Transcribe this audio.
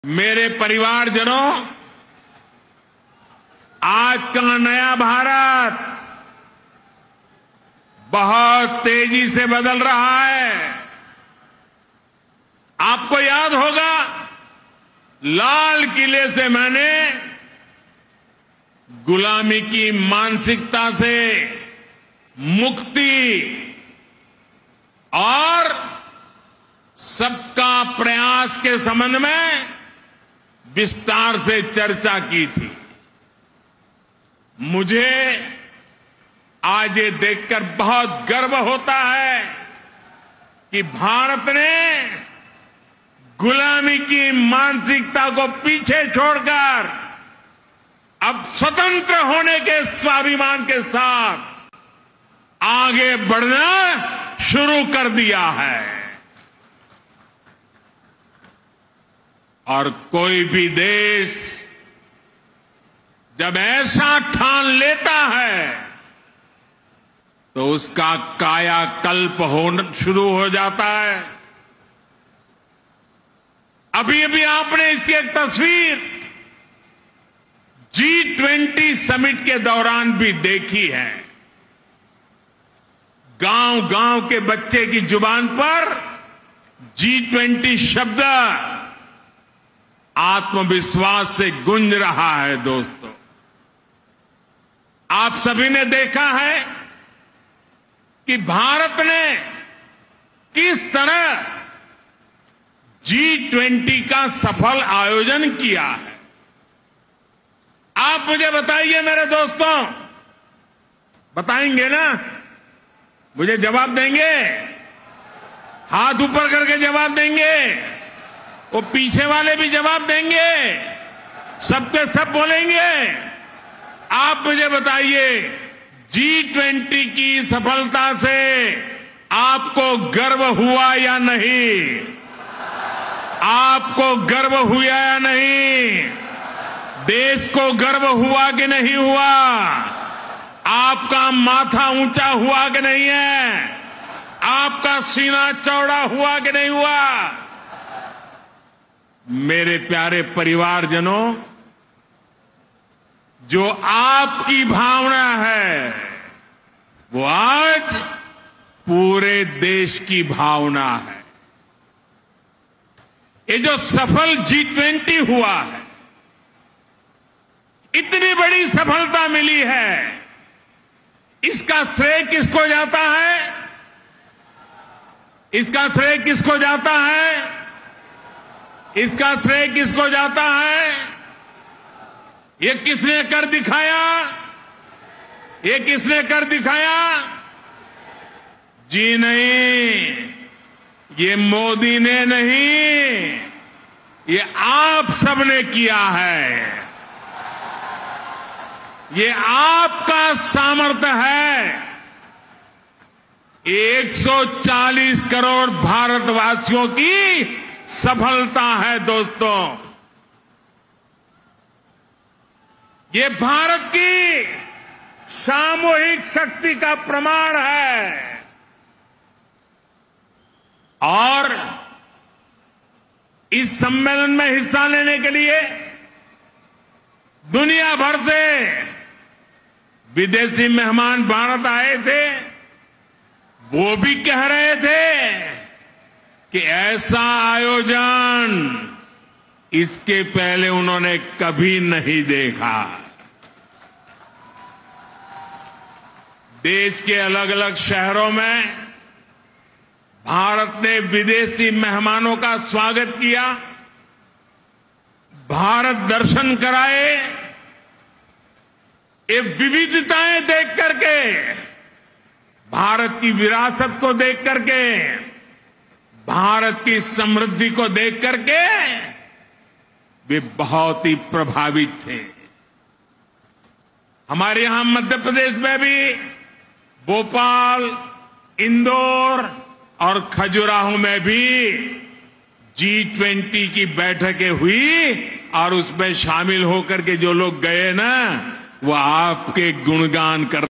मेरे परिवारजनों, आज का नया भारत बहुत तेजी से बदल रहा है। आपको याद होगा, लाल किले से मैंने गुलामी की मानसिकता से मुक्ति और सबका प्रयास के संबंध में विस्तार से चर्चा की थी। मुझे आज ये देखकर बहुत गर्व होता है कि भारत ने गुलामी की मानसिकता को पीछे छोड़कर अब स्वतंत्र होने के स्वाभिमान के साथ आगे बढ़ना शुरू कर दिया है। और कोई भी देश जब ऐसा ठान लेता है तो उसका कायाकल्प होना शुरू हो जाता है। अभी अभी आपने इसकी एक तस्वीर G20 समिट के दौरान भी देखी है। गांव गांव के बच्चे की जुबान पर G20 शब्द आत्मविश्वास से गूंज रहा है। दोस्तों, आप सभी ने देखा है कि भारत ने किस तरह G20 का सफल आयोजन किया है। आप मुझे बताइए मेरे दोस्तों, बताएंगे ना? मुझे जवाब देंगे? हाथ ऊपर करके जवाब देंगे? वो पीछे वाले भी जवाब देंगे? सबके सब बोलेंगे? आप मुझे बताइए, G20 की सफलता से आपको गर्व हुआ या नहीं? आपको गर्व हुआ या नहीं? देश को गर्व हुआ कि नहीं हुआ? आपका माथा ऊंचा हुआ कि नहीं है? आपका सीना चौड़ा हुआ कि नहीं हुआ? मेरे प्यारे परिवारजनों, जो आपकी भावना है वो आज पूरे देश की भावना है। ये जो सफल G20 हुआ है, इतनी बड़ी सफलता मिली है, इसका श्रेय किसको जाता है? इसका श्रेय किसको जाता है? इसका श्रेय किसको जाता है? ये किसने कर दिखाया? ये किसने कर दिखाया? जी नहीं, ये मोदी ने नहीं, ये आप सबने किया है। ये आपका सामर्थ्य है। 140 करोड़ भारतवासियों की सफलता है। दोस्तों, ये भारत की सामूहिक शक्ति का प्रमाण है। और इस सम्मेलन में हिस्सा लेने के लिए दुनिया भर से विदेशी मेहमान भारत आए थे। वो भी कह रहे थे कि ऐसा आयोजन इसके पहले उन्होंने कभी नहीं देखा। देश के अलग अलग शहरों में भारत ने विदेशी मेहमानों का स्वागत किया, भारत दर्शन कराए। ये विविधताएं देख करके, भारत की विरासत को देख करके, भारत की समृद्धि को देख करके वे बहुत ही प्रभावित थे। हमारे यहां मध्य प्रदेश में भी भोपाल, इंदौर और खजुराहो में भी G20 की बैठकें हुई और उसमें शामिल होकर के जो लोग गए ना, वो आपके गुणगान कर